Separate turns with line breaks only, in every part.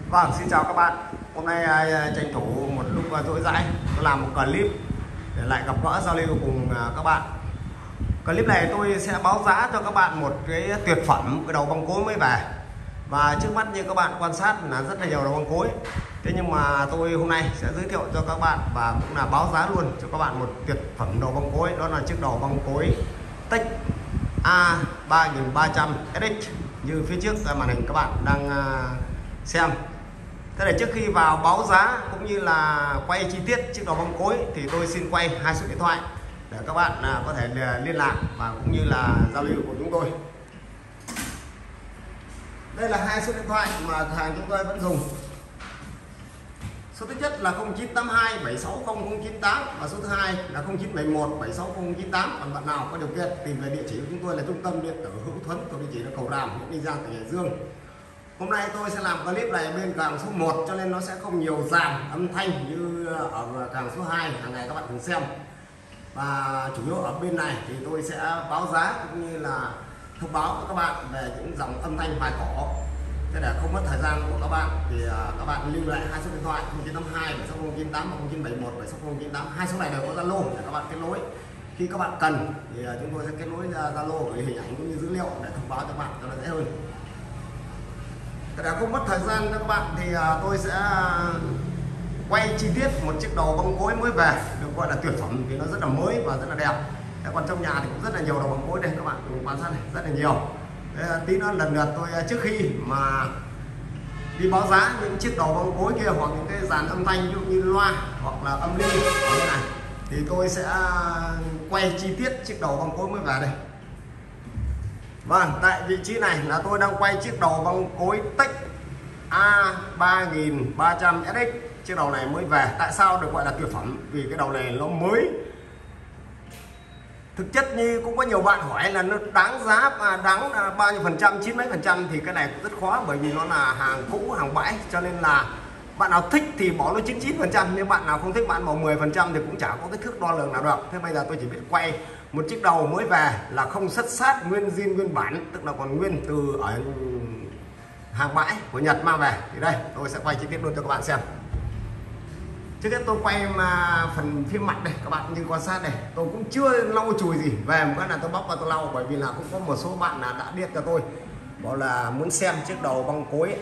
Vâng, xin chào các bạn. Hôm nay tranh thủ một lúc rỗi rãi, tôi làm một clip để lại gặp gỡ giao lưu cùng các bạn. Clip này tôi sẽ báo giá cho các bạn một cái tuyệt phẩm cái đầu băng cối mới về. Và trước mắt như các bạn quan sát là rất là nhiều đầu băng cối. Thế nhưng mà tôi hôm nay sẽ giới thiệu cho các bạn và cũng là báo giá luôn cho các bạn một tuyệt phẩm đầu băng cối, đó là chiếc đầu băng cối Tech A3300 SX như phía trước màn hình các bạn đang xem. Thế để trước khi vào báo giá cũng như là quay chi tiết chiếc đầu băng cối thì tôi xin quay hai số điện thoại để các bạn có thể liên lạc và cũng như là giao lưu của chúng tôi. Đây là hai số điện thoại mà hàng chúng tôi vẫn dùng. Số thứ nhất là 0982 760 098 và số thứ hai là 0971 760 098. Còn bạn nào có điều kiện tìm về địa chỉ của chúng tôi là trung tâm điện tử Hữu Thuấn, có địa chỉ là Cầu Ràm, huyện Ninh Giang, tỉnh Hải Dương. Hôm nay tôi sẽ làm clip này bên càng số 1 cho nên nó sẽ không nhiều dàn âm thanh như ở càng số 2 hàng ngày các bạn thường xem. Và chủ yếu ở bên này thì tôi sẽ báo giá cũng như là thông báo với các bạn về những dòng âm thanh bài cỏ. Thế để không mất thời gian của các bạn thì các bạn lưu lại hai số điện thoại 0982 760 098 và 0971 760 098. Hai số này đều có Zalo để các bạn kết nối. Khi các bạn cần thì chúng tôi sẽ kết nối Zalo với hình ảnh cũng như dữ liệu để thông báo cho các bạn cho nó dễ hơn. Để không mất thời gian cho các bạn thì tôi sẽ quay chi tiết một chiếc đầu băng cối mới về, được gọi là tuyệt phẩm vì nó rất là mới và rất là đẹp. Còn trong nhà thì cũng rất là nhiều đầu băng cối đây, các bạn cùng quan sát này, rất là nhiều. Tí nữa lần lượt tôi trước khi mà đi báo giá những chiếc đầu băng cối kia hoặc những cái dàn âm thanh ví dụ như loa hoặc là âm ly ở đây này thì tôi sẽ quay chi tiết chiếc đầu băng cối mới về đây. Vâng, tại vị trí này là tôi đang quay chiếc đầu băng cối Tech A3300 SX. Chiếc đầu này mới về. Tại sao được gọi là tuyệt phẩm? Vì cái đầu này nó mới. Thực chất như cũng có nhiều bạn hỏi là nó đáng giá đáng bao nhiêu phần trăm, 90 mấy phần trăm thì cái này cũng rất khó, bởi vì nó là hàng cũ, hàng bãi, cho nên là bạn nào thích thì bỏ nó 99%, nếu bạn nào không thích bạn bỏ 10% thì cũng chả có cái thước đo lường nào được. Thế bây giờ tôi chỉ biết quay một chiếc đầu mới về là không xuất sát, nguyên zin nguyên bản, tức là còn nguyên từ ở hàng bãi của Nhật mang về. Thì đây tôi sẽ quay chi tiết luôn cho các bạn xem. Trước hết tôi quay phần phía mặt đây, các bạn như quan sát này, tôi cũng chưa lau chùi gì, về một cái là tôi bóc và tôi lau, bởi vì là cũng có một số bạn đã điện cho tôi bảo là muốn xem chiếc đầu băng cối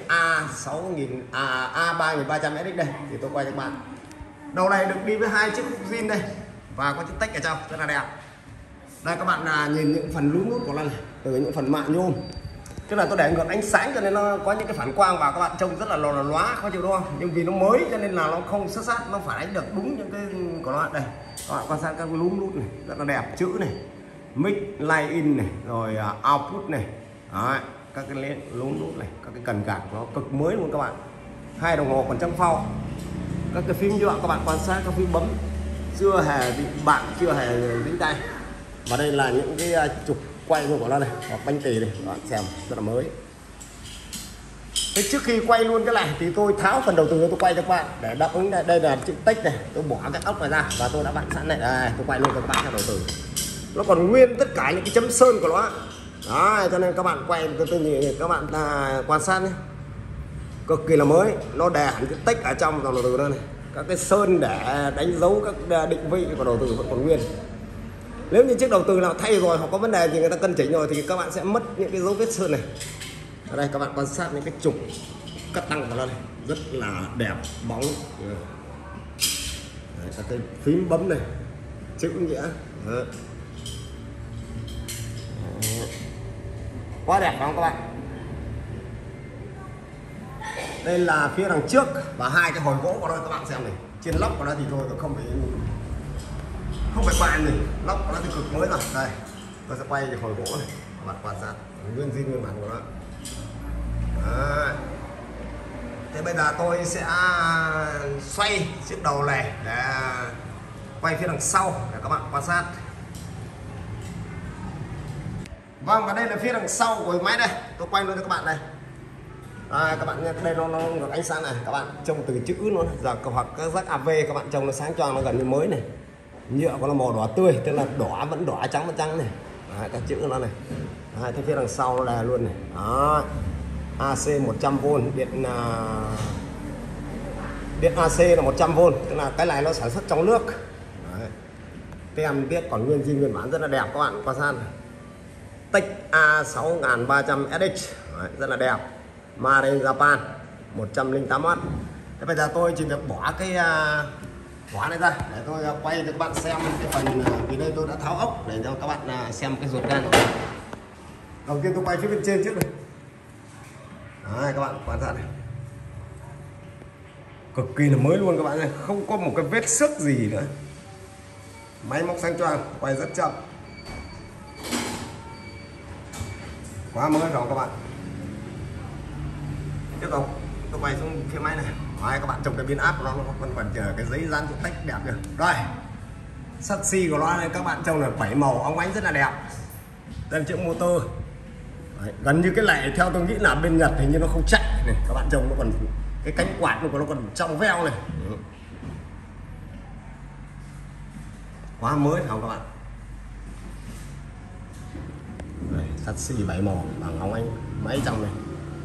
A3300 SX đây, thì tôi quay cho các bạn. Đầu này được đi với hai chiếc khúc zin đây và có chiếc tách ở trong rất là đẹp. Đây các bạn nhìn những phần lún nút của nó này, từ những phần mạ nhôm, tức là tôi để ngược ánh sáng cho nên nó có những cái phản quang vào, các bạn trông rất là lóa, khó chịu đúng không? Nhưng vì nó mới cho nên là nó không xuất sát, nó phản ánh được đúng những cái của nó. Đây các bạn quan sát các lún nút này rất là đẹp, chữ này, mic line in này, rồi output này. Đấy, các cái lún nút này, các cái cần gạt nó cực mới luôn các bạn. Hai đồng hồ còn trắng phao. Các cái phím nhựa các bạn quan sát, các phím bấm chưa hề bị bạc, chưa hề dính tay. Và đây là những cái trục quay luôn của nó này, hoặc bánh tì này, các bạn xem rất là mới. Thế trước khi quay luôn cái này thì tôi tháo phần đầu từ tôi quay cho các bạn để đáp ứng. Đây là chữ Tech này, tôi bỏ cái ốc này ra và tôi đã vặn sẵn này. Đây, tôi quay luôn cho các bạn theo đầu từ. Nó còn nguyên tất cả những cái chấm sơn của nó. Đó, cho nên các bạn quay tôi nhìn các bạn quan sát nhé, cực kỳ là mới. Nó đè hẳn cái Tech ở trong đầu từ đây này, các cái sơn để đánh dấu các định vị của đầu từ vẫn còn nguyên. Nếu như chiếc đầu từ nào thay rồi hoặc có vấn đề thì người ta cân chỉnh rồi thì các bạn sẽ mất những cái dấu vết sơn này. Ở đây các bạn quan sát những cái trục cắt tăng của nó này, rất là đẹp, bóng. Đấy, các cái phím bấm này, chữ nghĩa. Đấy. Quá đẹp không các bạn? Đây là phía đằng trước và hai cái hồi gỗ của nó, các bạn xem này. Trên lóc của nó thì tôi không phải bạn gì, lóc của nó thì cực mới rồi. Đây tôi sẽ quay cái hồi gỗ này, các bạn quan sát nguyên zin nguyên bản của nó. Đấy. Thế bây giờ tôi sẽ xoay chiếc đầu này để quay phía đằng sau để các bạn quan sát. Vâng, và đây là phía đằng sau của máy đây, tôi quay luôn cho các bạn đây. Các bạn nhé, đây nó ngược ánh sáng này, các bạn trông từ chữ nó giờ hoặc các rắc AV các bạn trông nó sáng choang, nó gần như mới này. Nhựa của nó màu đỏ tươi, tức là đỏ vẫn đỏ, trắng vẫn trắng này. Đấy, các chữ của nó này. Đấy, thế phía đằng sau nó là luôn này. Đó. AC 100V, điện AC là 100V, tức là cái này nó sản xuất trong nước. Đấy. Tem biết còn nguyên zin nguyên bản rất là đẹp các bạn quan sát. Tech A6300SX rất là đẹp, Made in Japan, 108W. Thế bây giờ tôi chỉ việc bỏ cái khóa này ra để tôi quay cho các bạn xem cái phần, vì đây tôi đã tháo ốc để cho các bạn xem cái ruột gan. Đầu tiên tôi quay phía bên trên trước này. Đấy, các bạn quan sát này, cực kỳ là mới luôn các bạn ơi, không có một cái vết xước gì nữa, máy móc sang choang, quay rất chậm, quá mới rồi các bạn. Tiếp tục tôi quay xuống phía máy này. Đấy, các bạn trông cái biến áp của nó còn chờ cái giấy dán chữ tách đẹp kìa. Rồi sắt xi của nó này các bạn trông là 7 màu óng ánh rất là đẹp. Đây là chữ motor. Đấy, gần như cái này theo tôi nghĩ là bên Nhật hình như nó không chạy này, các bạn trông nó còn cái cánh quạt nó còn trong veo này. Quá mới không các bạn. Đây, sắt xi 7 màu bằng óng ánh, máy trong này.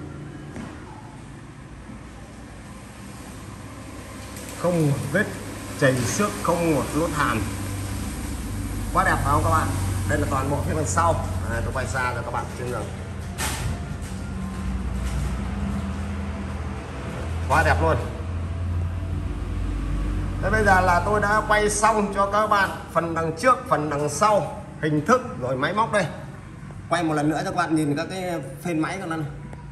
Không vết chảy xước, không một lốt hàn, quá đẹp phải không các bạn. Đây là toàn bộ phía đằng sau. Tôi quay xa cho các bạn xem rằng quá đẹp luôn. Thế bây giờ là tôi đã quay xong cho các bạn phần đằng trước, phần đằng sau, hình thức rồi máy móc đây. Quay một lần nữa cho các bạn nhìn các cái phên máy của nó này.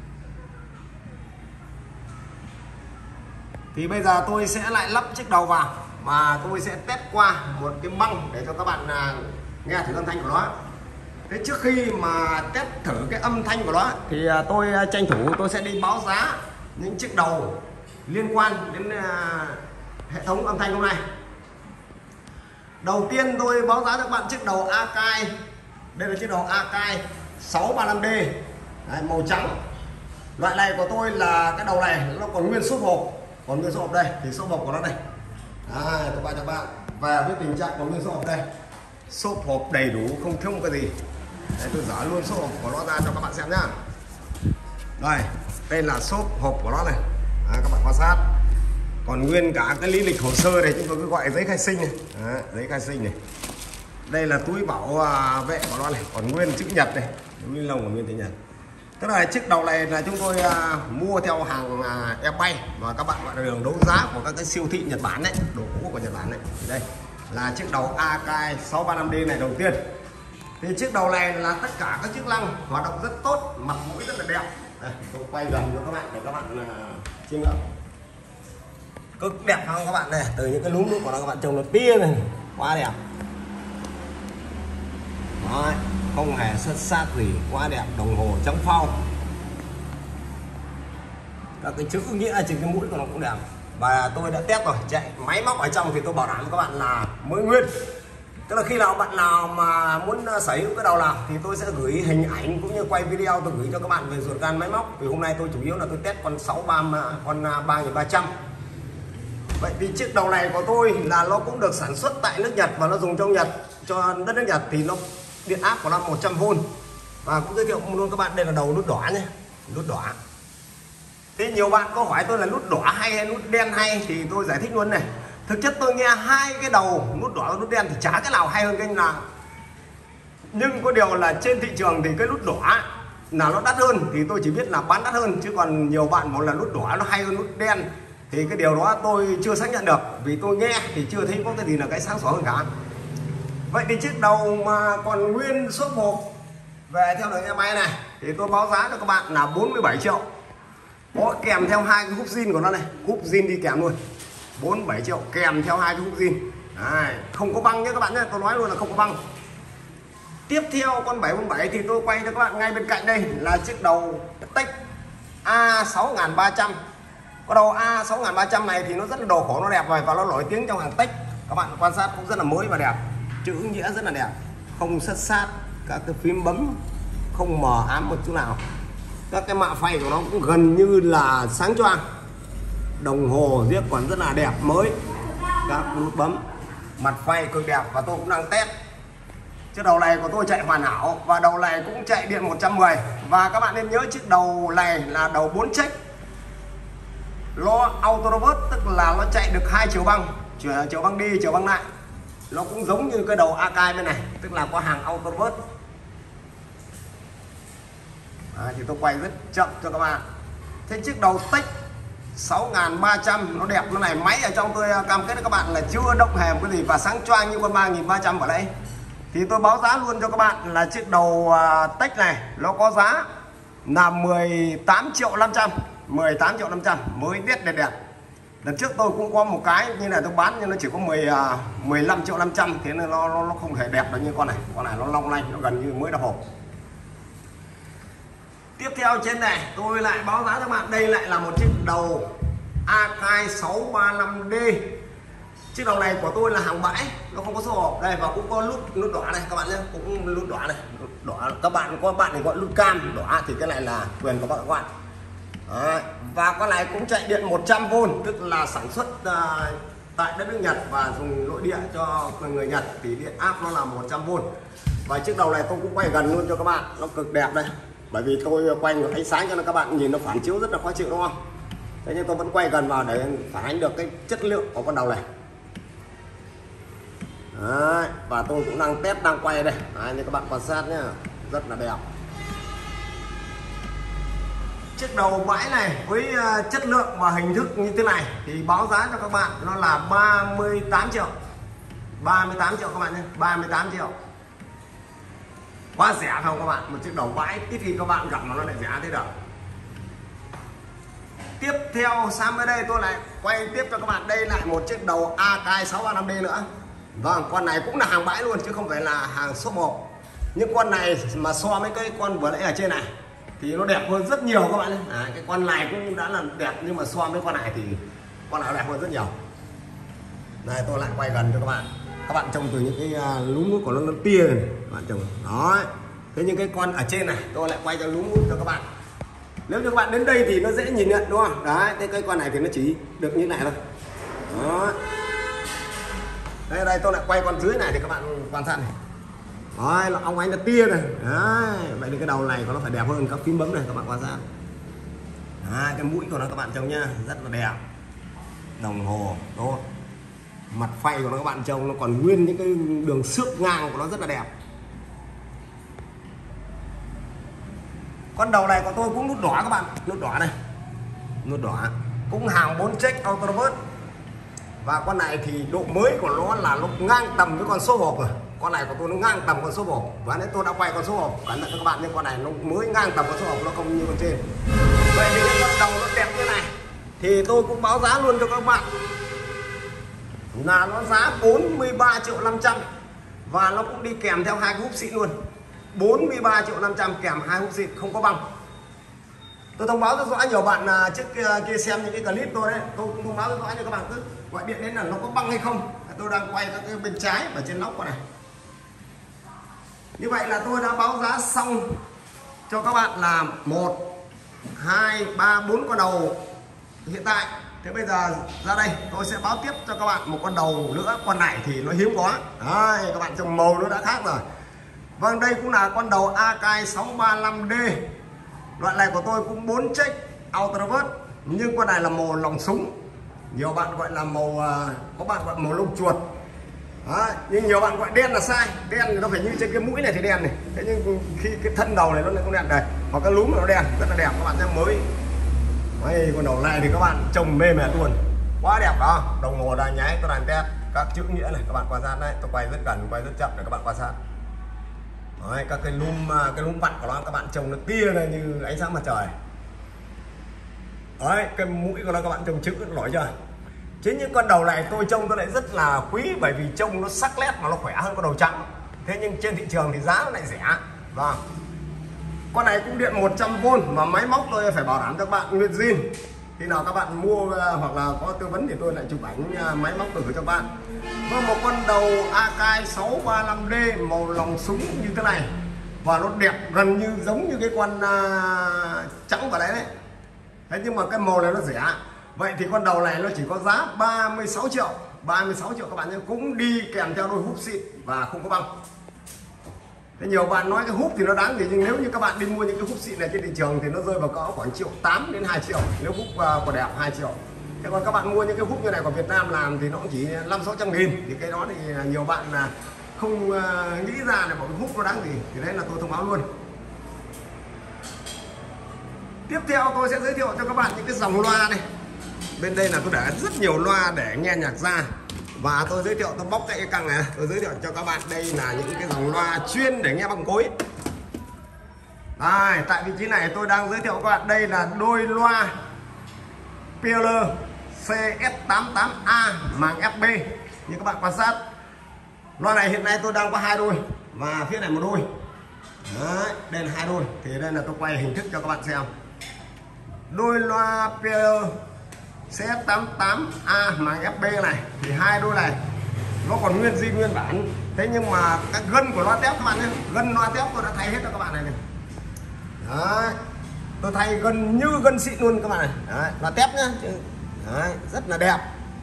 Thì bây giờ tôi sẽ lại lắp chiếc đầu vào và tôi sẽ test qua một cái băng để cho các bạn nghe thử âm thanh của nó. Thế trước khi mà test thử cái âm thanh của nó thì tôi tranh thủ tôi sẽ đi báo giá những chiếc đầu liên quan đến hệ thống âm thanh hôm nay. Đầu tiên tôi báo giá cho các bạn chiếc đầu Akai. Đây là chiếc đầu Akai 635D. Đấy, màu trắng. Loại này của tôi là cái đầu này nó còn nguyên xốp hộp. Còn nguyên xốp hộp đây thì xốp hộp của nó đây. Tôi quay cho các bạn về với tình trạng còn nguyên xốp hộp đây. Xốp hộp đầy đủ, không thiếu một cái gì. Đấy, tôi dở luôn xốp hộp của nó ra cho các bạn xem nhá. Đây, đây là xốp hộp của nó này. Các bạn quan sát. Còn nguyên cả cái lý lịch hồ sơ này chúng tôi cứ gọi giấy khai sinh này. Giấy khai sinh này. Đây là túi bảo vệ của nó này, còn nguyên chữ Nhật này, ni lông của nguyên chữ Nhật. Tức là chiếc đầu này là chúng tôi mua theo hàng eBay và các bạn gọi là đường đấu giá của các cái siêu thị Nhật Bản đấy, đồ cũ của Nhật Bản đấy. Đây là chiếc đầu Akai 635D này đầu tiên. Thì chiếc đầu này là tất cả các chức năng hoạt động rất tốt, mặt mũi rất là đẹp. Đây, tôi quay gần cho các bạn để các bạn chiêm ngưỡng. Cực đẹp không các bạn này, từ những cái núm của nó các bạn trông nó tia này, quá đẹp. Đấy, không hề sất sát gì, quá đẹp. Đồng hồ trắng phau, các cái chữ nghĩa trên cái mũi của nó cũng đẹp. Và tôi đã test rồi, chạy máy móc ở trong thì tôi bảo đảm với các bạn là mới nguyên. Tức là khi nào bạn nào mà muốn sở hữu cái đầu nào thì tôi sẽ gửi hình ảnh cũng như quay video tôi gửi cho các bạn về ruột gan máy móc. Vì hôm nay tôi chủ yếu là tôi test con 3300. Vậy thì chiếc đầu này của tôi là nó cũng được sản xuất tại nước Nhật và nó dùng trong Nhật, cho đất nước Nhật thì nó điện áp của nó 100V. Và cũng giới thiệu luôn các bạn, đây là đầu nút đỏ nhé, nút đỏ. Thế nhiều bạn có hỏi tôi là nút đỏ hay nút đen hay thì tôi giải thích luôn này. Thực chất tôi nghe hai cái đầu nút đỏ và nút đen thì chả cái nào hay hơn cái nào. Nhưng có điều là trên thị trường thì cái nút đỏ là nó đắt hơn, thì tôi chỉ biết là bán đắt hơn, chứ còn nhiều bạn bảo là nút đỏ nó hay hơn nút đen thì cái điều đó tôi chưa xác nhận được, vì tôi nghe thì chưa thấy có cái gì là cái sáng sủa hơn cả. Vậy thì chiếc đầu mà còn nguyên số 1 về theo đường eBay này thì tôi báo giá cho các bạn là 47 triệu. Có kèm theo hai cái húp zin của nó này, húp zin đi kèm luôn. 47 triệu kèm theo hai cái húp zin. Đấy, không có băng nhé các bạn nhé, tôi nói luôn là không có băng. Tiếp theo con 747 thì tôi quay cho các bạn ngay bên cạnh đây là chiếc đầu Tech A6300. Cái đầu A6300 này thì nó rất là đồ khổ, nó đẹp rồi và nó nổi tiếng trong hàng Tech. Các bạn quan sát cũng rất là mới và đẹp, chữ nghĩa rất là đẹp, không sất sát, các cái phím bấm không mờ ám một chút nào, các cái mạ phay của nó cũng gần như là sáng choang, đồng hồ riêng còn rất là đẹp mới, các nút bấm, mặt phay cực đẹp và tôi cũng đang test Chiếc đầu này của tôi chạy hoàn hảo và đầu này cũng chạy điện 110. Và các bạn nên nhớ chiếc đầu này là đầu 4 check. Nó auto robot, tức là nó chạy được 2 chiều băng, chiều băng đi, chiều băng lại. Nó cũng giống như cái đầu Akai bên này, tức là có hàng auto robot. Thì tôi quay rất chậm cho các bạn. Thế chiếc đầu Tech 6300 nó đẹp, nó này máy ở trong tôi cam kết với các bạn là chưa động hề một cái gì và sáng choang như con 3300 ở đây. Thì tôi báo giá luôn cho các bạn là chiếc đầu Tech này nó có giá là 18 triệu 500, 18 triệu 500 mới đét đẹp đẹp. Lần trước tôi cũng có một cái như này tôi bán nhưng nó chỉ có 15 triệu 500, thế nên nó không thể đẹp được như con này. Con này nó long lanh, nó gần như mới đập hộp. Tiếp theo trên này tôi lại báo giá cho các bạn, đây lại là một chiếc đầu Akai 635D. Chiếc đầu này của tôi là hàng bãi, nó không có số hộp đây và cũng có nút đỏ này các bạn nhé, cũng nút đỏ này, nút đỏ các bạn có bạn thì gọi nút cam đỏ thì cái này là quyền của các bạn. Đấy. Và con này cũng chạy điện 100V, tức là sản xuất tại đất nước Nhật và dùng nội địa cho người Nhật thì điện áp nó là 100V. Và chiếc đầu này tôi cũng quay gần luôn cho các bạn, nó cực đẹp đây. Bởi vì tôi quay ngược ánh sáng cho nên các bạn nhìn nó phản chiếu rất là khó chịu đúng không? Thế nhưng tôi vẫn quay gần vào để phản ánh được cái chất lượng của con đầu này. Đấy. Và tôi cũng đang test, đang quay đây. Đấy, như các bạn quan sát nhá, rất là đẹp. Chiếc đầu bãi này với chất lượng và hình thức như thế này thì báo giá cho các bạn nó là 38 triệu. 38 triệu các bạn nhé, 38 triệu. Quá rẻ không các bạn? Một chiếc đầu bãi ít khi các bạn gặp nó lại rẻ thế được. Tiếp theo sang bên đây tôi lại quay tiếp cho các bạn, đây lại một chiếc đầu Akai 635D nữa. Vâng, con này cũng là hàng bãi luôn chứ không phải là hàng shop hộp. Nhưng con này mà so với cái con vừa nãy ở trên này thì nó đẹp hơn rất nhiều các bạn nhé. Cái con này cũng đã là đẹp nhưng mà so với con này thì con này đẹp hơn rất nhiều. Đây tôi lại quay gần cho các bạn. Các bạn trông từ những cái lúm nút của nó tia này, các bạn trông. Đó. Thế nhưng cái con ở trên này tôi lại quay cho lúm nút cho các bạn. Nếu như các bạn đến đây thì nó dễ nhìn nhận đúng không? Đấy, cái con này thì nó chỉ được như này thôi. Đó. Đây tôi lại quay con dưới này thì các bạn quan sát này. Đấy, là óng ánh là tia này. Đấy, vậy thì cái đầu này nó phải đẹp hơn các phím bấm này các bạn quan sát. Đấy, cái mũi của nó các bạn trông nhá, rất là đẹp. Đồng hồ, đúng không? Mặt phay của nó các bạn trông nó còn nguyên những cái đường xước ngang của nó rất là đẹp. Con đầu này của tôi cũng nút đỏ các bạn, nút đỏ này, nút đỏ cũng hàng 4 check auto robot. Và con này thì độ mới của nó là nó ngang tầm với con số hộp rồi. Con này của tôi nó ngang tầm con số hộp và nên tôi đã quay con số hộp cẩn thận các bạn, nhưng con này nó mới ngang tầm con số hộp, nó không như con trên. Vậy thì cái con đầu nó đẹp như này thì tôi cũng báo giá luôn cho các bạn là nó giá 43 triệu 500 và nó cũng đi kèm theo hai cái húp xịn luôn. 43 triệu 500 kèm hai húp xịn không có băng. Tôi thông báo rất rõ, nhiều bạn trước kia xem những cái clip tôi đấy, tôi cũng thông báo rất rõ cho các bạn cứ gọi điện đến là nó có băng hay không. Tôi đang quay các cái bên trái và trên nóc con này. Như vậy là tôi đã báo giá xong cho các bạn là 1, 2, 3, 4 con đầu hiện tại. Thế bây giờ ra đây tôi sẽ báo tiếp cho các bạn một con đầu nữa. Con này thì nó hiếm có. Đấy, các bạn trông màu nó đã khác rồi. Vâng, đây cũng là con đầu Akai 635D. Loại này của tôi cũng 4 check auto robot, nhưng con này là màu lòng súng. Nhiều bạn gọi là màu, có bạn gọi màu lông chuột. Đó, nhưng nhiều bạn gọi đen là sai. Đen thì nó phải như trên cái mũi này thì đen này. Thế nhưng khi cái thân đầu này nó lại không đen đây, hoặc cái lúm nó đen rất là đẹp các bạn nhé, mới. Đấy, con đầu này thì các bạn trông mê mệt luôn, quá đẹp đó. Đồng hồ đang nháy, tôi đang test các chữ nghĩa này, các bạn quan sát đấy. Tôi quay rất gần, quay rất chậm để các bạn quan sát. Đấy, các cái lúm vặn của nó các bạn trông nó tia này như ánh sáng mặt trời. Đấy, cái mũi của nó các bạn trông chữ nổi chưa? Chính những con đầu này tôi trông tôi lại rất là quý, bởi vì trông nó sắc nét mà nó khỏe hơn con đầu trắng. Thế nhưng trên thị trường thì giá nó lại rẻ. Vâng. Con này cũng điện 100V và máy móc tôi phải bảo đảm cho các bạn nguyên zin. Khi nào các bạn mua hoặc là có tư vấn thì tôi lại chụp ảnh máy móc gửi cho các bạn. Với một con đầu Akai 635D màu lòng súng như thế này và nó đẹp gần như giống như cái con trắng vào đấy đấy. Thế nhưng mà cái màu này nó rẻ. Vậy thì con đầu này nó chỉ có giá 36 triệu. 36 triệu các bạn nhé, cũng đi kèm theo đôi húp xịn và không có băng. Thế nhiều bạn nói cái húp thì nó đáng gì, nhưng nếu như các bạn đi mua những cái húp xịn này trên thị trường thì nó rơi vào cỡ khoảng 1,8 triệu đến 2 triệu nếu húp của đẹp 2 triệu. Thế còn các bạn mua những cái húp như này của Việt Nam làm thì nó cũng chỉ 500-600 nghìn, thì cái đó thì nhiều bạn là không nghĩ ra là một cái húp nó đáng gì, thì đấy là tôi thông báo luôn. Tiếp theo tôi sẽ giới thiệu cho các bạn những cái dòng loa này. Bên đây là tôi để rất nhiều loa để nghe nhạc ra, và tôi giới thiệu, tôi bóc cái căng này, tôi giới thiệu cho các bạn đây là những cái dòng loa chuyên để nghe bằng cối. Đây, tại vị trí này tôi đang giới thiệu các bạn đây là đôi loa Pearl CS88A màng FB. Như các bạn quan sát, loa này hiện nay tôi đang có 2 đôi và phía này một đôi. Đấy, đây là 2 đôi, thì đây là tôi quay hình thức cho các bạn xem. Đôi loa Pearl CS88A màng FB này thì 2 đôi này nó còn nguyên zin nguyên bản. Thế nhưng mà các gân của loa tép các bạn nhé, gân loa tép tôi đã thay hết cho các bạn này. Đấy, tôi thay gân như gân xịn luôn các bạn này. Đấy, loa tép nhá. Đấy, rất là đẹp.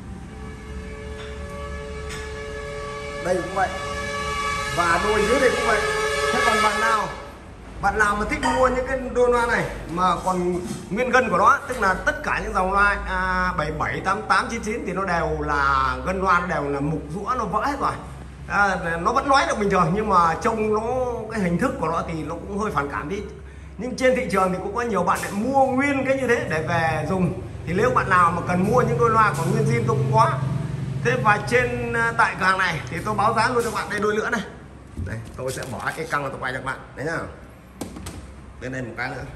Đây cũng vậy, và đôi dưới đây cũng vậy. Thế còn bạn nào mà thích mua những cái đôi loa này mà còn nguyên gân của nó, tức là tất cả những dòng loa 77, 88, 99 thì nó đều là gân loa, nó đều là mục rũa, nó vỡ hết rồi. Nó vẫn nói được bình thường, nhưng mà trông nó, cái hình thức của nó thì nó cũng hơi phản cảm đi. Nhưng trên thị trường thì cũng có nhiều bạn lại mua nguyên cái như thế để về dùng. Thì nếu bạn nào mà cần mua những đôi loa còn nguyên zin tôi cũng có. Thế và trên tại cửa hàng này thì tôi báo giá luôn cho các bạn đây đôi nữa này. Đây, tôi sẽ bỏ cái căng và tôi quay cho các bạn. Đấy nhá. Bên đây một cái nữa.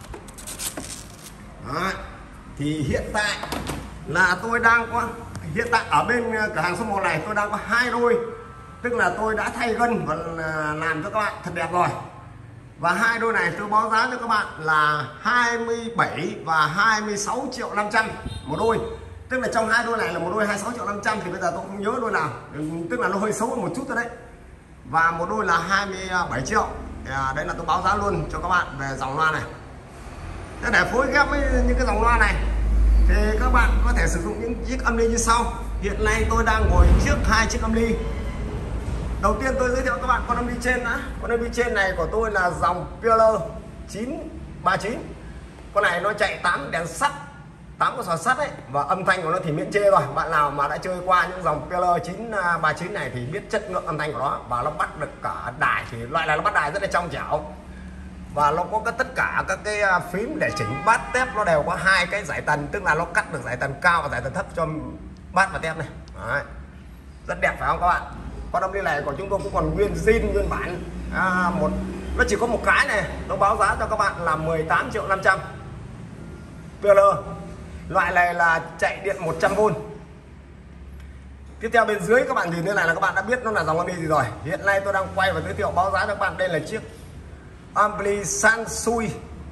Đó. Thì hiện tại là tôi đang có, hiện tại ở bên cửa hàng số 1 này tôi đang có 2 đôi. Tức là tôi đã thay gân và làm cho các bạn thật đẹp rồi. Và 2 đôi này tôi báo giá cho các bạn là 27 và 26 triệu 500 một đôi. Tức là trong 2 đôi này là một đôi 26 triệu 500, thì bây giờ tôi không nhớ đôi nào, tức là nó hơi xấu một chút thôi đấy. Và một đôi là 27 triệu. Đấy là tôi báo giá luôn cho các bạn về dòng loa này. Thế để phối ghép với những cái dòng loa này thì các bạn có thể sử dụng những chiếc âm ly như sau. Hiện nay tôi đang ngồi trước 2 chiếc âm ly. Đầu tiên tôi giới thiệu các bạn con âm ly trên đã. Con âm ly trên này của tôi là dòng Pearl 939. Con này nó chạy 8 đèn sắt, 8 con sò sắt ấy, và âm thanh của nó thì miễn chê rồi. Bạn nào mà đã chơi qua những dòng Pearl 939 này thì biết chất lượng âm thanh của nó, và nó bắt được cả đài, thì loại này nó bắt đài rất là trong trẻo. Và nó có tất cả các cái phím để chỉnh bass tép, nó đều có 2 cái giải tần, tức là nó cắt được giải tần cao và giải tần thấp cho bass và tép này. Đấy. Rất đẹp phải không các bạn? Con âm ly này của chúng tôi cũng còn nguyên zin nguyên bản. Nó chỉ có một cái này, nó báo giá cho các bạn là 18 triệu 500. Pearl. Loại này là chạy điện 100V. Tiếp theo bên dưới các bạn nhìn thế này là các bạn đã biết nó là dòng âm ly gì rồi. Hiện nay tôi đang quay và giới thiệu báo giá cho các bạn, đây là chiếc ampli Sansui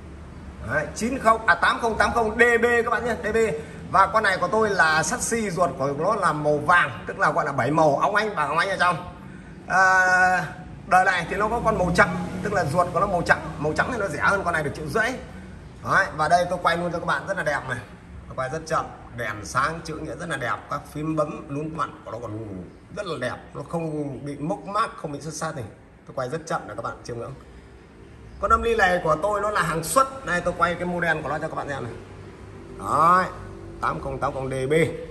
8080 DB các bạn nhé, DB. Và con này của tôi là chassis ruột của nó là màu vàng, tức là gọi là 7 màu óng ánh và óng ánh ở trong. Đời này thì nó có con màu trắng, tức là ruột của nó màu trắng thì nó rẻ hơn con này được 1,5 triệu. Đấy, và đây tôi quay luôn cho các bạn rất là đẹp này. Tôi quay rất chậm, đèn sáng chữ nghĩa rất là đẹp, các phím bấm lún mặn của nó còn rất là đẹp, nó không bị mốc mác, không bị sứt sát này. Tôi quay rất chậm để các bạn chiêm ngưỡng. Con âm ly này của tôi nó là hàng xuất. Đây tôi quay cái model của nó cho các bạn xem này. Đấy, 8080 DB.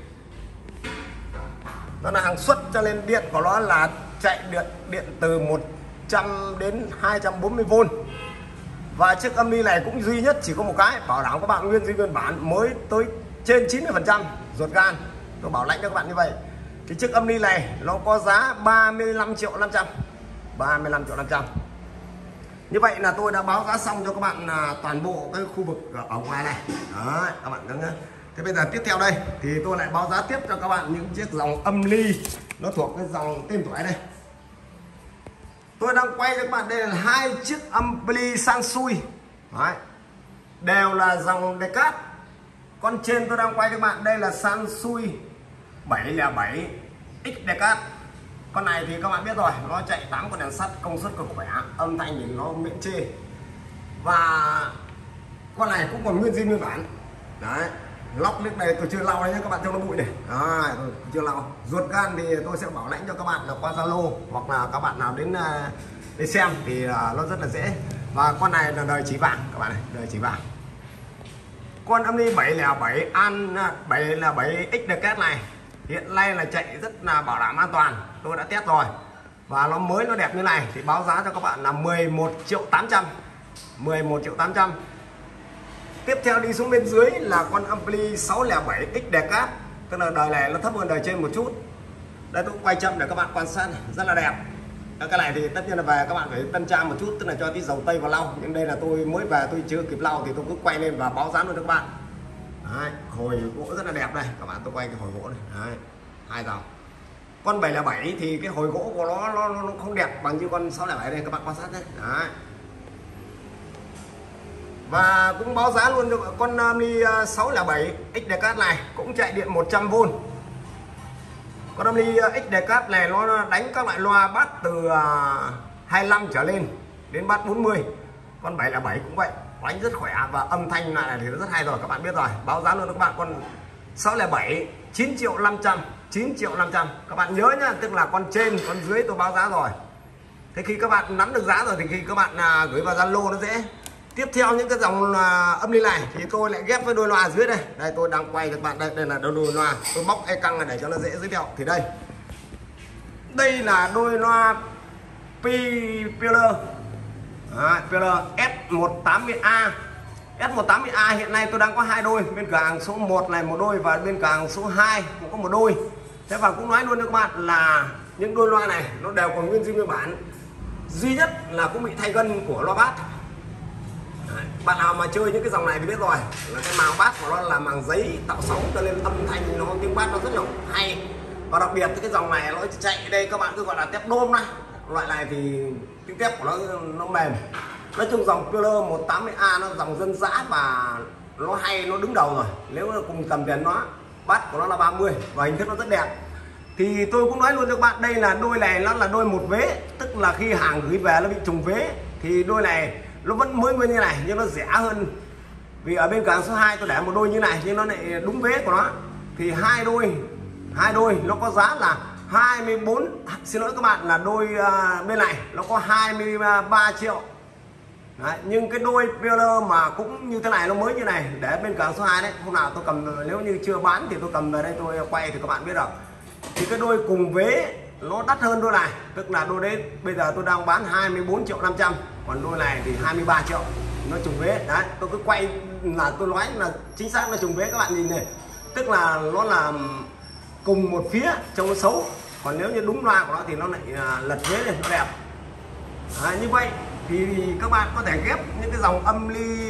Nó là hàng xuất cho nên điện của nó là chạy điện từ 100 đến 240V. Và chiếc âm ly này cũng duy nhất chỉ có một cái, bảo đảm các bạn nguyên zin nguyên bản mới tới trên 90% ruột gan. Tôi bảo lãnh cho các bạn như vậy. Thì chiếc âm ly này nó có giá 35 triệu 500. 35 triệu 500. Như vậy là tôi đã báo giá xong cho các bạn toàn bộ cái khu vực ở ngoài này. Đấy, các bạn nhớ. Thế bây giờ tiếp theo đây thì tôi lại báo giá tiếp cho các bạn những chiếc dòng âm ly nó thuộc cái dòng tên tuổi đây. Tôi đang quay cho các bạn đây là 2 chiếc ampli Sansui. Đấy. Đều là dòng Decat. Con trên tôi đang quay cho các bạn đây là Sansui 707 X Decat. Con này thì các bạn biết rồi, nó chạy 8 con đèn sắt, công suất cực khỏe, âm thanh thì nó miễn chê. Và con này cũng còn nguyên zin nguyên bản. Đấy. Lóc nước này tôi chưa lau đấy nhé các bạn, cho nó bụi này. Tôi chưa lau. Ruột gan thì tôi sẽ bảo lãnh cho các bạn là qua Zalo, hoặc là các bạn nào đến để xem thì nó rất là dễ. Và con này là đời chỉ vàng các bạn này, đời chỉ vàng. Con Omni 707 An 707 XDK này hiện nay là chạy rất là bảo đảm an toàn, tôi đã test rồi và nó mới nó đẹp như này thì báo giá cho các bạn là 11.800.000. 11.800.000. Tiếp theo đi xuống bên dưới là con Ampli 607 XDK, tức là đời này nó thấp hơn đời trên một chút. Đây tôi quay chậm để các bạn quan sát này, rất là đẹp. Cái này thì tất nhiên là về các bạn phải tân trang một chút, tức là cho tí dầu tây vào lau, nhưng đây là tôi mới về tôi chưa kịp lau thì tôi cứ quay lên và báo giá luôn cho các bạn. Đấy, hồi gỗ rất là đẹp đây các bạn, tôi quay cái hồi gỗ này. Đấy, 2 dòng. Con 707 thì cái hồi gỗ của nó không đẹp bằng như con 607 đây, các bạn quan sát đấy. Đấy. Và cũng báo giá luôn cho con Omni 607 XDK này, cũng chạy điện 100V. Con Omni XDK này nó đánh các loại loa bass từ 25 trở lên đến bass 40. Con 707 cũng vậy, đánh rất khỏe và âm thanh này thì nó rất hay rồi, các bạn biết rồi. Báo giá luôn cho các bạn con 607 9.500.000, 9.500.000. Các bạn nhớ nhá, tức là con trên con dưới tôi báo giá rồi. Thế khi các bạn nắm được giá rồi thì khi các bạn gửi vào Zalo nó dễ. Tiếp theo những cái dòng âm ly này thì tôi lại ghép với đôi loa dưới đây. Đây tôi đang quay cho các bạn, đây là đôi loa. Tôi bóc e căng để cho nó dễ giới thiệu. Thì đây là đôi loa Peeler S180A. S180A hiện nay tôi đang có 2 đôi, bên cửa hàng số 1 này một đôi và bên cửa hàng số 2 cũng có một đôi. Thế và cũng nói luôn cho các bạn là những đôi loa này nó đều còn nguyên zin nguyên bản, duy nhất là cũng bị thay gân của loa bass. Bạn nào mà chơi những cái dòng này thì biết rồi, là cái màng bass của nó là màng giấy tạo sóng, cho nên âm thanh nó tiếng bass nó rất là hay. Và đặc biệt cái dòng này nó chạy đây các bạn cứ gọi là tép đôm này, loại này thì tiếng tép của nó mềm. Nói chung dòng Peeler 180A nó dòng dân dã và nó hay, nó đứng đầu rồi. Nếu mà cùng tầm tiền nó, bass của nó là 30 và hình thức nó rất đẹp. Thì tôi cũng nói luôn cho các bạn, đây là đôi này nó là đôi một vế, tức là khi hàng gửi về nó bị trùng vế thì đôi này nó vẫn mới nguyên như này nhưng nó rẻ hơn. Vì ở bên cửa hàng số 2 tôi để một đôi như này nhưng nó lại đúng vế của nó. Thì hai đôi nó có giá là 24, xin lỗi các bạn, là đôi bên này nó có 23 triệu. Đấy, nhưng cái đôi Peeler mà cũng như thế này nó mới như này để bên cửa hàng số 2 đấy, hôm nào tôi cầm, nếu như chưa bán thì tôi cầm về đây tôi quay thì các bạn biết rồi. Thì cái đôi cùng vế nó đắt hơn đôi này, tức là đôi đấy bây giờ tôi đang bán 24.500.000, còn đôi này thì 23 triệu, nó trùng vế. Đấy, tôi cứ quay là tôi nói là chính xác là trùng vế, các bạn nhìn này, tức là nó là cùng một phía trông nó xấu, còn nếu như đúng loa của nó thì nó lại lật vế lên nó đẹp. Đấy, như vậy thì các bạn có thể ghép những cái dòng âm ly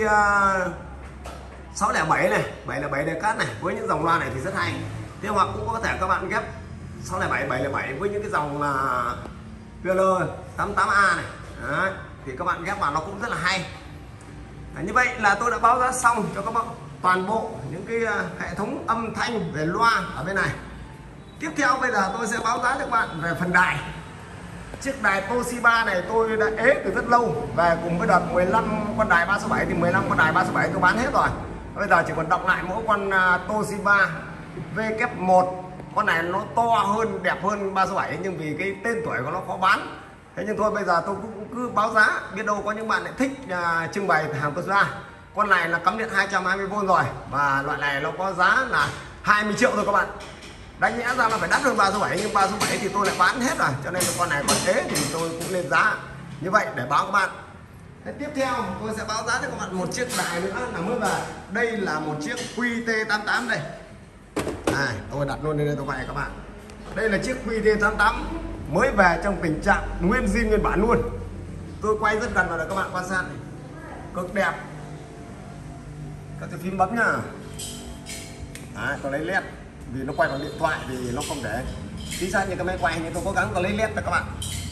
607 này, 707 đề cát này với những dòng loa này thì rất hay. Thế hoặc cũng có thể các bạn ghép 607, 707 với những cái dòng Peeler 88A này. Đấy, thì các bạn ghép vào nó cũng rất là hay. Đấy, như vậy là tôi đã báo giá xong cho các bạn toàn bộ những cái hệ thống âm thanh về loa ở bên này. Tiếp theo bây giờ tôi sẽ báo giá cho các bạn về phần đài. Chiếc đài Toshiba này tôi đã ế từ rất lâu, về cùng với đợt 15 con đài 367 thì 15 con đài 367 tôi bán hết rồi. Bây giờ chỉ còn đọng lại mỗi con Toshiba W1. Con này nó to hơn, đẹp hơn 367 nhưng vì cái tên tuổi của nó khó bán. Thế nhưng thôi bây giờ tôi cũng cứ báo giá, biết đâu có những bạn lại thích trưng bày hàng Toshiba. Con này là cắm điện 220V rồi và loại này nó có giá là 20 triệu rồi các bạn. Đánh nhẽ ra là phải đắt hơn 367 nhưng 367 thì tôi lại bán hết rồi, cho nên con này còn thế thì tôi cũng lên giá như vậy để báo các bạn. Thế tiếp theo tôi sẽ báo giá cho các bạn một chiếc đài nữa là mới về. Đây là một chiếc QT88 đây. Tôi đặt luôn lên đây tôi quay các bạn. Đây là chiếc QT88 mới về trong tình trạng nguyên zin nguyên bản luôn. Tôi quay rất gần vào để các bạn quan sát. Cực đẹp. Các cái phím bấm nhá. Đấy, tôi lấy led vì nó quay bằng điện thoại thì nó không để chính xác như cái máy quay, nhưng tôi cố gắng tôi lấy led cho các bạn.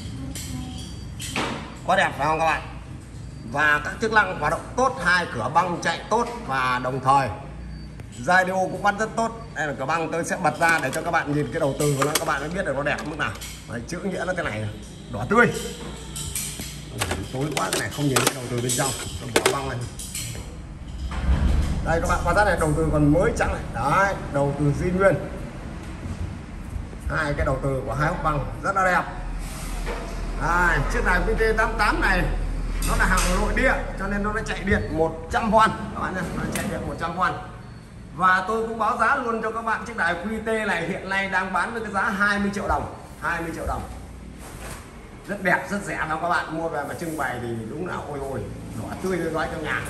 Quá đẹp phải không các bạn? Và các chức năng hoạt động tốt, hai cửa băng chạy tốt và đồng thời radio cũng bắt rất tốt. Đây là cửa băng, tôi sẽ bật ra để cho các bạn nhìn cái đầu từ của nó, các bạn mới biết được nó đẹp mức nào. Đấy, chữ nghĩa nó thế này, đỏ tươi. Tối quá cái này không nhìn cái đầu từ bên trong, tôi bỏ băng này. Đây các bạn quan sát này, đầu từ còn mới trắng này. Đấy, đầu từ zin nguyên. Hai cái đầu từ của hai hốc băng rất là đẹp. Chiếc đài VT88 này nó là hàng nội địa cho nên nó chạy điện 100V các bạn nhé, nó chạy điện 100V. Và tôi cũng báo giá luôn cho các bạn, chiếc đài QT này hiện nay đang bán với cái giá 20 triệu đồng. 20 triệu đồng. Rất đẹp, rất rẻ đâu các bạn, mua về mà trưng bày thì đúng là ôi ôi, đỏ tươi gói trong nhà.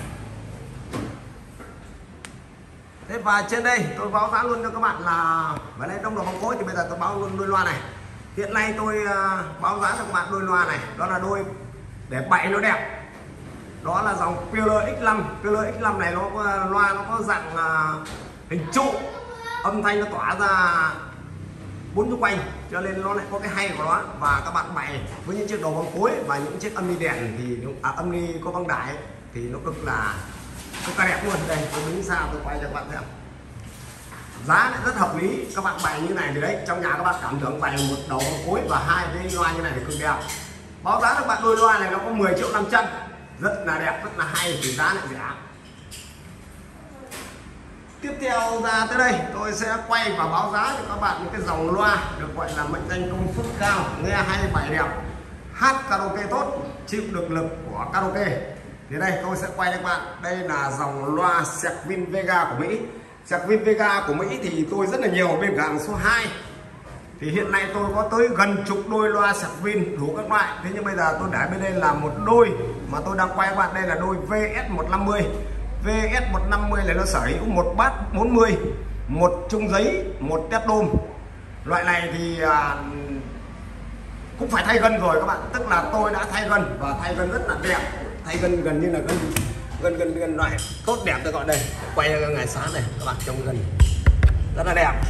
Thế và trên đây tôi báo giá luôn cho các bạn là với đây đông đồ bóng gối thì bây giờ tôi báo luôn đôi loa này. Hiện nay tôi báo giá cho các bạn đôi loa này, đó là đôi để bày nó đẹp. Đó là dòng Peeler X5. Peeler X5 này nó có loa, nó có dạng hình trụ, âm thanh nó tỏa ra 4 chung quanh cho nên nó lại có cái hay của nó. Và các bạn bày với những chiếc đầu băng cối và những chiếc âm ly đèn thì âm ly có băng đài thì nó cực là đẹp luôn. Đây tôi đứng xa tôi quay cho các bạn xem, giá lại rất hợp lý. Các bạn bày như này thì đấy, trong nhà các bạn cảm tưởng bày một đầu băng cối và hai cái loa như này thì cực đẹp. Báo giá các bạn đôi loa này nó có 10.500.000, rất là đẹp, rất là hay, thì giá lại rẻ. Tiếp theo ra tới đây tôi sẽ quay và báo giá cho các bạn những cái dòng loa được gọi là mệnh danh công suất cao, nghe hay, bài đẹp, hát karaoke tốt, chịu được lực của karaoke. Thì đây tôi sẽ quay cho các bạn, đây là dòng loa Serwin Vega của Mỹ. Serwin Vega của Mỹ thì tôi rất là nhiều bên cửa hàng số 2. Thì hiện nay tôi có tới gần chục đôi loa Serwin đủ các loại. Thế nhưng bây giờ tôi để bên đây là một đôi mà tôi đang quay các bạn, đây là đôi VS150. VS150 này nó sở hữu một bass 40, một chung giấy, một tép đôm. Loại này thì cũng phải thay gân rồi các bạn, tức là tôi đã thay gân và thay gân rất là đẹp, thay gân gần như là gân loại tốt đẹp. Tôi gọi đây, quay ngày sáng này các bạn, trông gân rất là đẹp.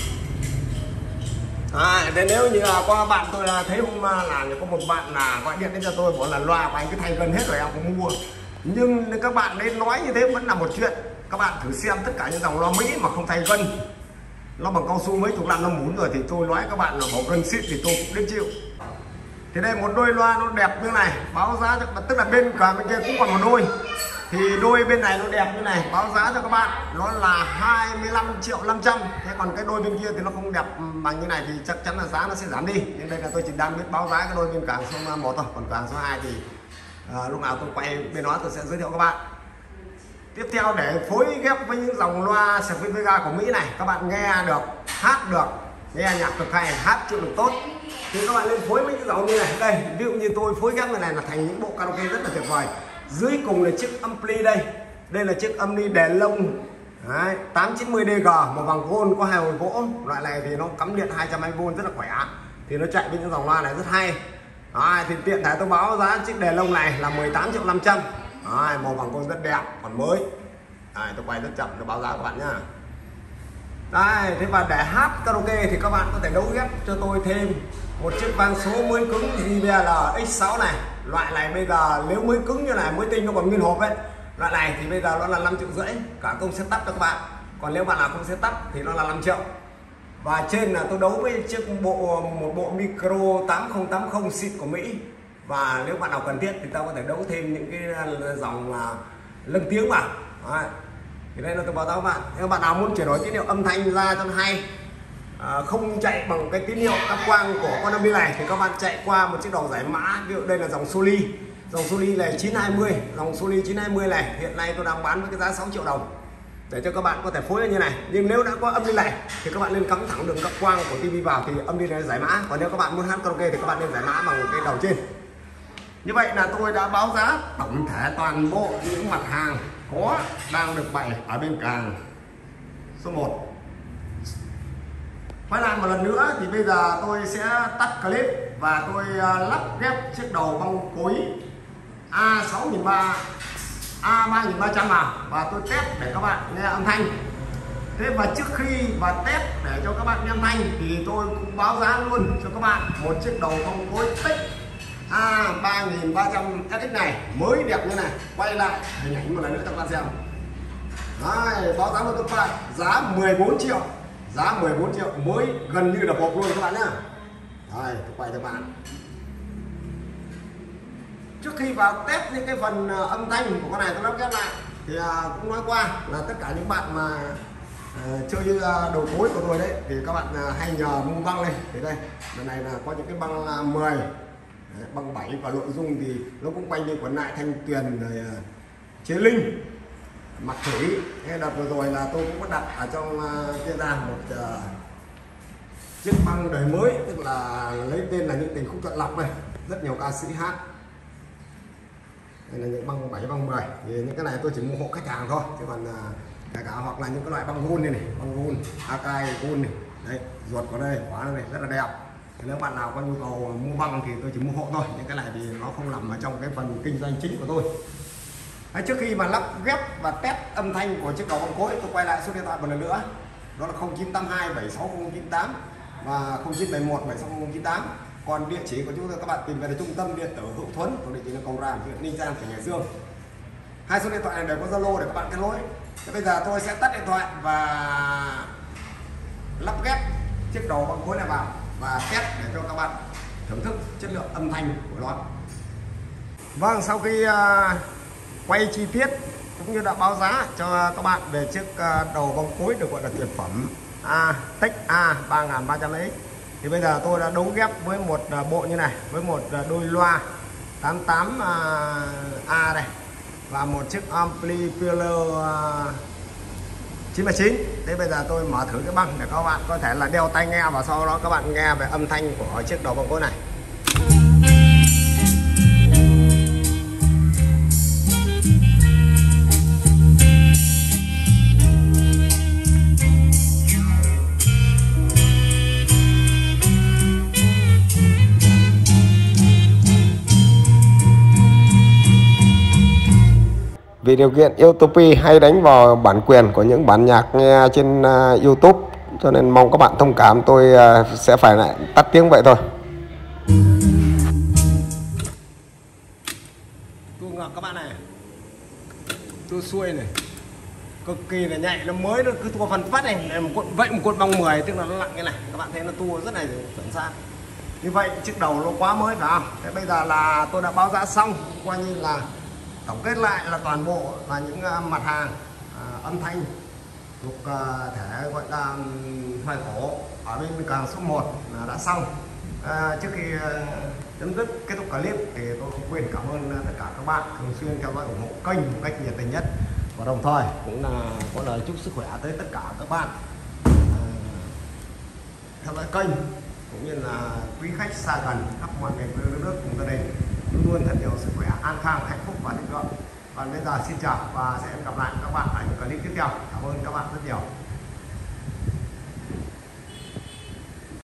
Thế nếu như là có bạn tôi là thấy hôm là có một bạn là gọi điện đến cho tôi bảo là loa của anh cứ thay gân hết rồi em cũng mua. Nhưng các bạn đến nói như thế vẫn là một chuyện. Các bạn thử xem tất cả những dòng loa Mỹ mà không thay gân, nó bằng cao su mấy chục năm nó muốn rồi thì tôi nói các bạn là bỏ gân xịt thì tôi cũng đến chịu. Thì đây một đôi loa nó đẹp như này, báo giá cho, tức là bên cả bên kia cũng còn một đôi. Thì đôi bên này nó đẹp như này, báo giá cho các bạn nó là 25.500.000. Thế còn cái đôi bên kia thì nó không đẹp bằng như này thì chắc chắn là giá nó sẽ giảm đi. Nhưng đây là tôi chỉ đang biết báo giá cái đôi bên cảng số 1 thôi, còn cảng số 2 thì lúc nào tôi quay bên đó tôi sẽ giới thiệu các bạn. Tiếp theo để phối ghép với những dòng loa Serwin Vega của Mỹ này, các bạn nghe được, hát được, nghe nhạc cực hay, hát chịu được tốt thì các bạn lên phối với những dòng như này. Đây ví dụ như tôi phối ghép này là thành những bộ karaoke rất là tuyệt vời. Dưới cùng là chiếc ampli đây là chiếc âm ly đèn lông 890 DG màu vàng gold, có 2 hồi gỗ. Loại này thì nó cắm điện 220V rất là khỏe, thì nó chạy với những dòng loa này rất hay. Thì tiện thể tôi báo giá chiếc đèn lông này là 18.500.000. Màu vàng gold rất đẹp, còn mới. Tôi quay rất chậm, tôi báo giá các bạn nhá. Đây, thế và để hát karaoke thì các bạn có thể đấu ghép cho tôi thêm một chiếc vang số mới cứng JBL X6 này. Loại này bây giờ nếu mới cứng như này, mới tinh nó còn nguyên hộp ấy, loại này thì bây giờ nó là 5,5 triệu, cả công setup cho các bạn. Còn nếu bạn nào không setup thì nó là 5 triệu. Và trên là tôi đấu với chiếc một bộ micro 8080 xịn của Mỹ. Và nếu bạn nào cần thiết thì ta có thể đấu thêm những cái dòng lân tiếng vào. Thì đây là tôi báo cáo các bạn. Nếu bạn nào muốn chuyển đổi tín hiệu âm thanh ra cho hay, không chạy bằng cái tín hiệu cáp quang của con âm ly này thì các bạn chạy qua một chiếc đầu giải mã. Ví dụ đây là dòng Soli. Dòng Soli này 920. Dòng Soli 920 này hiện nay tôi đang bán với cái giá 6 triệu đồng để cho các bạn có thể phối như này. Nhưng nếu đã có âm ly này thì các bạn nên cắm thẳng đường cáp quang của TV vào thì âm ly này giải mã. Còn nếu các bạn muốn hát karaoke thì các bạn nên giải mã bằng cái đầu trên. Như vậy là tôi đã báo giá tổng thể toàn bộ những mặt hàng có đang được bày ở bên càng số 1. Quay lại một lần nữa thì bây giờ tôi sẽ tắt clip và tôi lắp ghép chiếc đầu băng cối A6300 A3300 vào và tôi test để các bạn nghe âm thanh. Thế và trước khi và test để cho các bạn nghe âm thanh thì tôi cũng báo giá luôn cho các bạn một chiếc đầu băng cối tích A3300 SX này mới đẹp như này. Quay lại hình ảnh một lần nữa cho các bạn xem. Đấy, báo giá của các bạn giá 14 triệu. Giá 14 triệu mới gần như là hộp luôn các bạn nhá. Đây, tôi quay cho các bạn. Trước khi vào test những cái phần âm thanh của con này tôi lắp ghép lại thì cũng nói qua là tất cả những bạn mà chơi như đầu cối của tôi đấy thì các bạn hay nhờ mua băng lên. Thì đây, lần này là có những cái băng 10 băng 7 và nội dung thì nó cũng quanh như quần lại Thanh Tuyền rồi Chế Linh, Mặt Thủy. Đợt vừa rồi là tôi cũng có đặt ở trong kia ra một chiếc băng đời mới, tức là lấy tên là Những Tình Khúc Chọn Lọc này, rất nhiều ca sĩ hát. Đây là những băng 7 băng 10 thì những cái này tôi chỉ mua hộ khách hàng thôi, chứ còn kể cả hoặc là những cái loại băng gold này, băng gold Akai gold này, đây ruột của đây, quả này rất là đẹp. Nếu bạn nào có nhu cầu mua băng thì tôi chỉ mua hộ thôi, những cái này thì nó không nằm ở trong cái phần kinh doanh chính của tôi. Trước khi mà lắp ghép và test âm thanh của chiếc đầu băng cối, tôi quay lại số điện thoại một lần nữa, đó là 0982 76098 và 0971 76098. Còn địa chỉ của chúng tôi các bạn tìm về là trung tâm điện tử Hữu Thuấn, của địa chỉ là Cầu Ràm, huyện Ninh Giang, tỉnh Hải Dương. Hai số điện thoại này đều có Zalo để các bạn kết nối. Thế bây giờ tôi sẽ tắt điện thoại và lắp ghép chiếc đầu băng cối này vào và test để cho các bạn thưởng thức chất lượng âm thanh của nó. Vâng, sau khi quay chi tiết cũng như đã báo giá cho các bạn về chiếc đầu băng cối được gọi là tuyệt phẩm Tech A 3300X, thì bây giờ tôi đã đấu ghép với một bộ như này, với một đôi loa 88A này và một chiếc amplifier 99. Thế bây giờ tôi mở thử cái băng để các bạn có thể là đeo tai nghe và sau đó các bạn nghe về âm thanh của chiếc đầu băng cối này. Vì điều kiện YouTube hay đánh vào bản quyền của những bản nhạc nghe trên YouTube, cho nên mong các bạn thông cảm, tôi sẽ phải lại tắt tiếng vậy thôi. Tua ngược các bạn này, tua xuôi này, cực kỳ là nhạy, nó mới nó cứ tua phần phát này, vậy một cuộn băng 10 tức là nó nặng như này, các bạn thấy nó tua rất là chuẩn xác. Như vậy chiếc đầu nó quá mới phải không? Thế bây giờ là tôi đã báo giá xong, coi như là tổng kết lại là toàn bộ là những mặt hàng âm thanh thuộc thể gọi là hoài cổ ở bên càng số 1 là đã xong. Trước khi chấm dứt kết thúc clip thì tôi cũng quên cảm ơn tất cả các bạn thường xuyên theo dõi ủng hộ kênh một cách nhiệt tình nhất, và đồng thời cũng là có lời chúc sức khỏe tới tất cả các bạn theo dõi kênh, cũng như là quý khách xa gần khắp mọi miền quê nước cùng gia đình luôn luôn thật nhiều sức khỏe, an khang, hạnh phúc và thịnh vượng. Còn bây giờ xin chào và sẽ gặp lại các bạn ở những clip tiếp theo. Cảm ơn các bạn rất nhiều.